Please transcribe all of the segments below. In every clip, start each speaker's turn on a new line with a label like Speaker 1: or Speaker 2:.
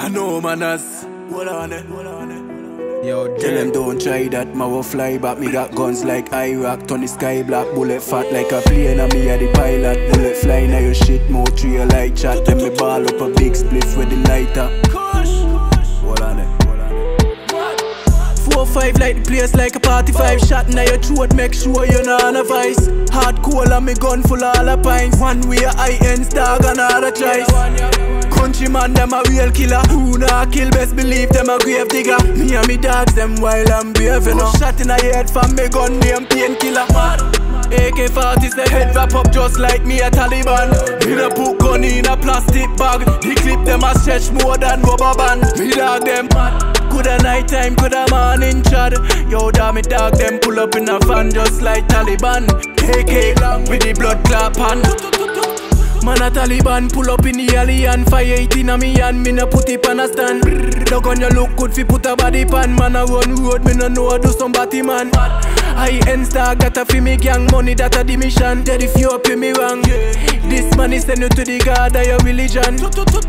Speaker 1: NoMannerz. Hold on it.
Speaker 2: Yo,
Speaker 1: Tell them don't try that, ma will fly back. Me got guns like Iraq, turn the sky black. Bullet fat like a plane and me a the pilot. Bullet fly now your shit, more tree like chat. Then me ball up a big spliff with the lighter. Hold on it. 4-5 like the place like a party 5. Shot now your throat, make sure you're not on a vice. Hard cool and me gun full of all the pints. One way a high-end dog and another choice. Countryman, them a real killer. Who not kill, best believe them a grave digger. Me and me dogs, them while I'm brave enough. Shot in the head from me gun name painkiller. AK-47 head wrap up just like me a Taliban. Me da put gun in a plastic bag. The clip them a stretch more than rubber band. Me dog them coulda night time, coulda morning chad. Yo da me dog them pull up in a van just like Taliban. AK long with the blood clot pan. Man a Taliban pull up in the alley and fire 18 a me and me no put it on a stand. Dog on you look good fi put a body pan. Man a run road, me no know how do some batty man. High-end dog that a fi me gang money, that a the mission. Dead if you up in me wrong. This man is send you to the god of your religion.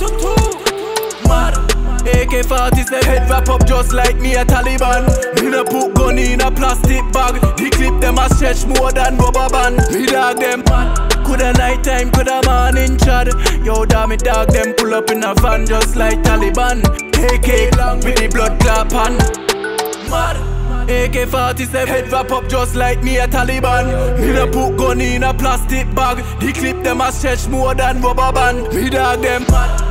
Speaker 1: Mad AK-47 head wrap up just like me a Taliban. Me no put gun in a plastic bag. The clip them a stretch more than rubber band. Me dog them coulda night time, coulda morning chad. Yo da me dog them pull up in a van just like Taliban. AK long with the blood clot pan. Mad AK-47 head wrap up just like me a Taliban. Me no put gun in a plastic bag. The clip them a stretch more than rubber band. Me dog them